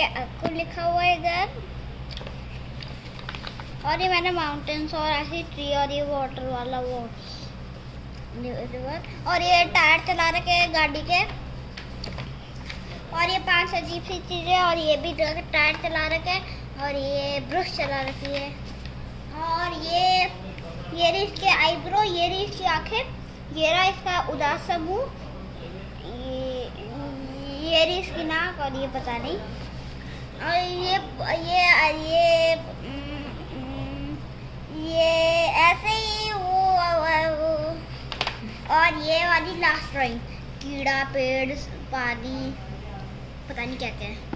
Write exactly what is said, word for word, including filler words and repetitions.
अक्कू लिखा हुआ है इधर, और ये मैंने माउंटेन्स और ऐसी ट्री और ये वाटर वाला वो रिवर, और ये टायर चला रखे हैं गाड़ी के, और ये पांच अजीब सी चीजें, और ये भी टायर चला रखे हैं, और ये ब्रश चला रखी है, और ये ये रही इसके आईब्रो, ये रही इसकी आंखें, ये रहा इसका उदास सा मुंह, ये ये रही इसकी नाक, और ये पता नहीं, और ये ये ये ये ऐसे ही वो, वो और ये वाली लास्ट ड्राइंग कीड़ा, पेड़, पानी, पता नहीं क्या क्या है।